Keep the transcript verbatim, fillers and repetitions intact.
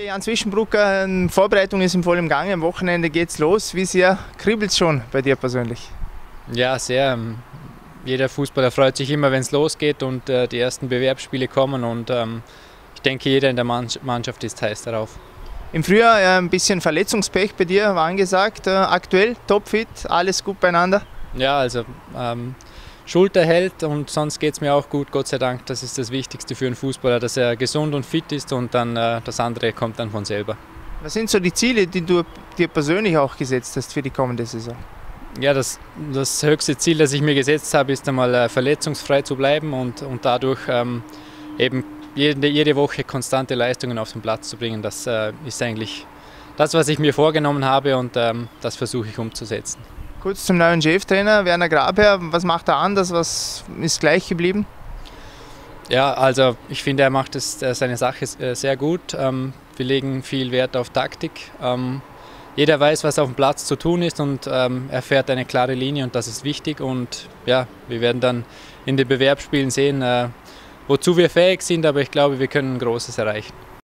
Okay, Jan Zwischenbrucker, die Vorbereitung ist im vollen Gange, am Wochenende geht's los. Wie sehr kribbelt es schon bei dir persönlich? Ja, sehr. Jeder Fußballer freut sich immer, wenn es losgeht und äh, die ersten Bewerbsspiele kommen und ähm, ich denke, jeder in der Mannschaft ist heiß darauf. Im Frühjahr äh, ein bisschen Verletzungspech bei dir war angesagt. Äh, aktuell topfit, alles gut beieinander? Ja, also ähm, Schulter hält und sonst geht es mir auch gut, Gott sei Dank. Das ist das Wichtigste für einen Fußballer, dass er gesund und fit ist und dann äh, das andere kommt dann von selber. Was sind so die Ziele, die du dir persönlich auch gesetzt hast für die kommende Saison? Ja, das, das höchste Ziel, das ich mir gesetzt habe, ist einmal äh, verletzungsfrei zu bleiben und, und dadurch ähm, eben jede, jede Woche konstante Leistungen auf den Platz zu bringen. Das äh, ist eigentlich das, was ich mir vorgenommen habe und ähm, das versuche ich umzusetzen. Kurz zum neuen Cheftrainer, Werner Grabherr. Was macht er anders? Was ist gleich geblieben? Ja, also ich finde, er macht es, äh, seine Sache äh, sehr gut. Ähm, wir legen viel Wert auf Taktik. Ähm, Jeder weiß, was auf dem Platz zu tun ist und ähm, er fährt eine klare Linie und das ist wichtig. Und ja, wir werden dann in den Bewerbsspielen sehen, äh, wozu wir fähig sind, aber ich glaube, wir können Großes erreichen.